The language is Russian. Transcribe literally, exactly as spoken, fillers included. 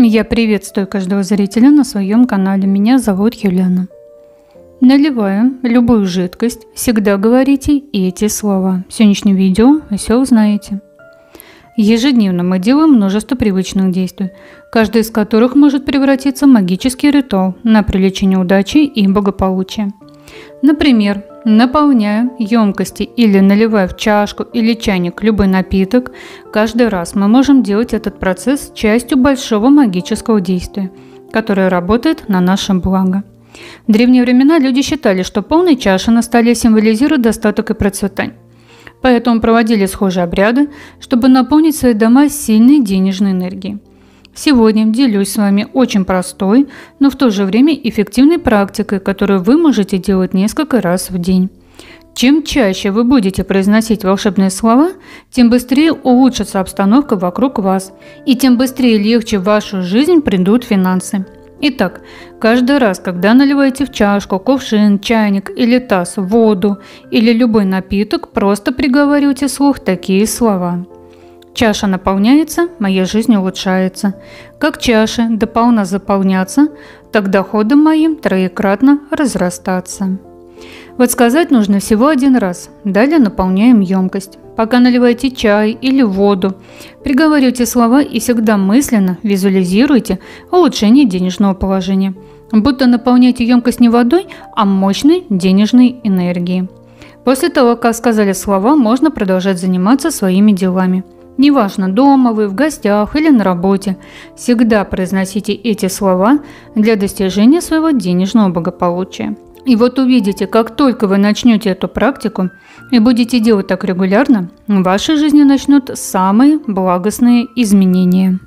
Я приветствую каждого зрителя на своем канале. Меня зовут Юлиана. Наливая любую жидкость, всегда говорите эти слова. В сегодняшнем видео вы все узнаете. Ежедневно мы делаем множество привычных действий, каждый из которых может превратиться в магический ритуал на привлечение удачи и благополучия. Например, наполняя емкости или наливая в чашку или чайник любой напиток, каждый раз мы можем делать этот процесс частью большого магического действия, которое работает на наше благо. В древние времена люди считали, что полная чаша на столе символизирует достаток и процветание. Поэтому проводили схожие обряды, чтобы наполнить свои дома сильной денежной энергией. Сегодня делюсь с вами очень простой, но в то же время эффективной практикой, которую вы можете делать несколько раз в день. Чем чаще вы будете произносить волшебные слова, тем быстрее улучшится обстановка вокруг вас, и тем быстрее и легче в вашу жизнь придут финансы. Итак, каждый раз, когда наливаете в чашку, кувшин, чайник или таз воду или любой напиток, просто приговаривайте вслух такие слова. Чаша наполняется, моя жизнь улучшается. Как чаши дополна заполняться, так доходы моим троекратно разрастаться. Вот сказать нужно всего один раз. Далее наполняем емкость. Пока наливаете чай или воду, приговаривайте слова и всегда мысленно визуализируйте улучшение денежного положения. Будто наполняете емкость не водой, а мощной денежной энергией. После того, как сказали слова, можно продолжать заниматься своими делами. Неважно, дома вы, в гостях или на работе, всегда произносите эти слова для достижения своего денежного благополучия. И вот увидите, как только вы начнете эту практику и будете делать так регулярно, в вашей жизни начнут самые благостные изменения.